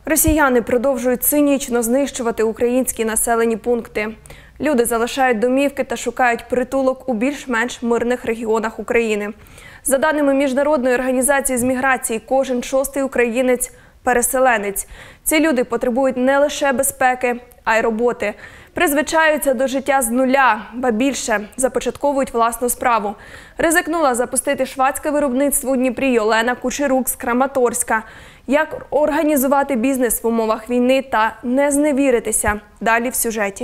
Росіяни продовжують цинічно знищувати українські населені пункти. Люди залишають домівки та шукають притулок у більш-менш мирних регіонах України. За даними Міжнародної організації з міграції, кожен шостий українець – переселенець. Ці люди потребують не лише безпеки, а й роботи. Призвичаються до життя з нуля, ба більше – започатковують власну справу. Ризикнула запустити швадське виробництво у Дніпрі Олена Кучерук з Краматорська. Як організувати бізнес в умовах війни та не зневіритися? Далі в сюжеті.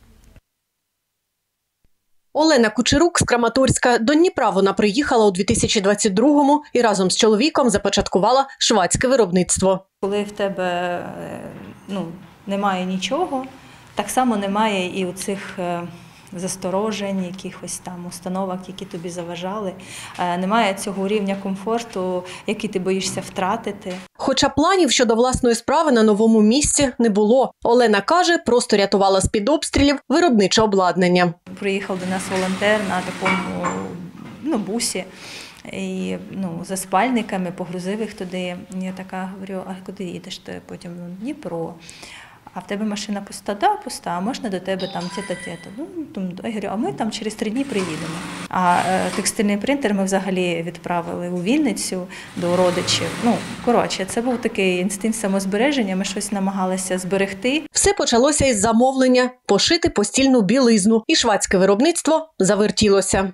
Олена Кучерук з Краматорська. До Дніпра вона приїхала у 2022-му і разом з чоловіком започаткувала швадське виробництво. Коли в тебе немає нічого, так само немає і у цих засторожень, якихось там установок, які тобі заважали. Немає цього рівня комфорту, який ти боїшся втратити. Хоча планів щодо власної справи на новому місці не було. Олена каже, просто рятувала з-під обстрілів виробниче обладнання. Приїхав до нас волонтер на такому бусі. І за спальниками, погрузив їх туди. Я така говорю, а куди їдеш? Ти потім Дніпро. А в тебе машина пуста? Да, пуста, а можна до тебе там те-то. Я говорю, а ми там через 3 дні приїдемо. А текстильний принтер ми взагалі відправили у Вінницю до родичів. Це був такий інстинкт самозбереження, ми щось намагалися зберегти. Все почалося із замовлення – пошити постільну білизну. І швадське виробництво завертілося.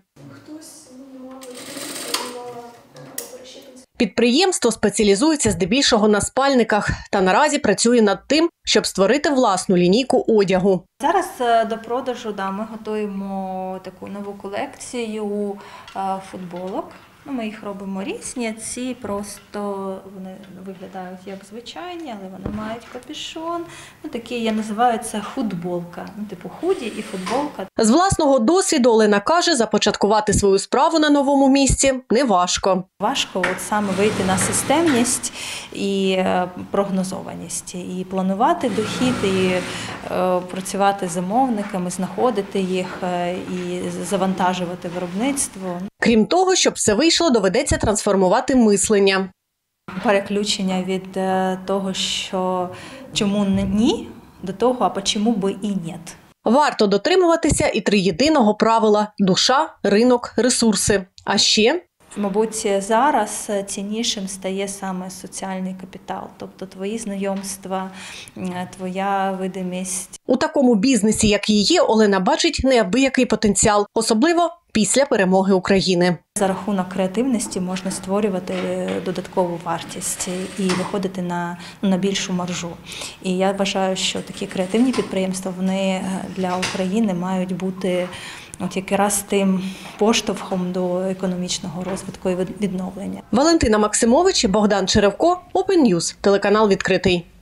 Підприємство спеціалізується здебільшого на спальниках та наразі працює над тим, щоб створити власну лінійку одягу. Зараз до продажу ми готуємо таку нову колекцію футболок. Ми їх робимо різні, ці просто вони виглядають як звичайні, але вони мають капюшон. Такі, я називаю це худболка, типу худі і футболка. З власного досвіду Олена каже, започаткувати свою справу на новому місці неважко. Важко саме вийти на системність і прогнозованість, і планувати дохід, і працювати з замовниками, знаходити їх і завантажувати виробництво. Крім того, щоб все вийшло, доведеться трансформувати мислення. Переключення від того, що чому ні, до того, а чому би і ні. Варто дотримуватися і триєдиного правила – душа, ринок, ресурси. А ще… Мабуть, зараз ціннішим стає саме соціальний капітал, тобто твої знайомства, твоя видимість. У такому бізнесі, як її, Олена бачить неабиякий потенціал, особливо після перемоги України. За рахунок креативності можна створювати додаткову вартість і виходити на більшу маржу. І я вважаю, що такі креативні підприємства, вони для України мають бути якраз тим поштовхом до економічного розвитку і відновлення. Валентина Максимович і Богдан Черевко, Open News, телеканал «Відкритий».